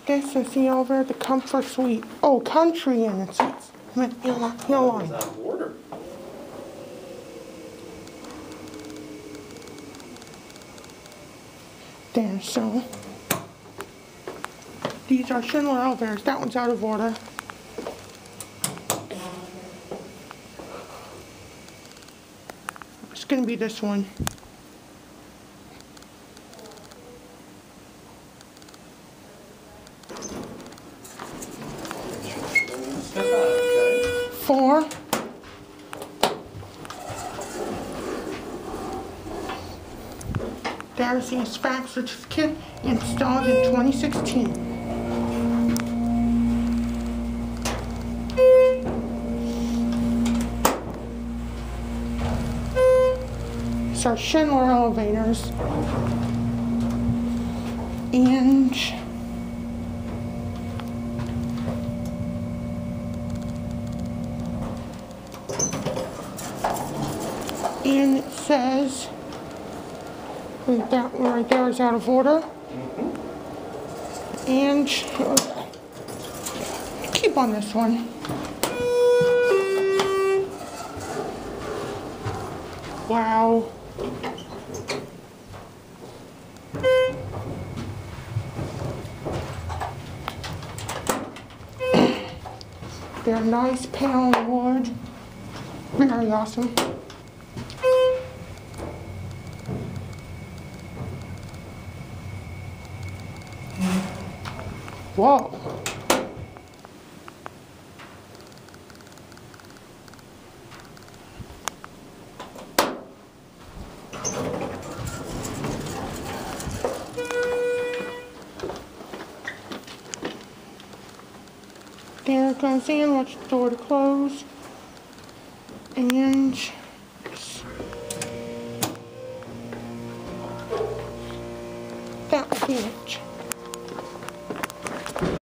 This is the over the comfort suite. Oh, country inn it says. Hill line. It's out of order. There, so. These are Schindler elevators. That one's out of order. It's gonna be this one. Okay. 4. There's the SPAC certificate installed in 2016. These are Schindler elevators. And it says that one right there is out of order. And keep on this one. Wow. They're nice panel wood. Very awesome. Whoa. There it goes in, watch the door to close. And that will be it.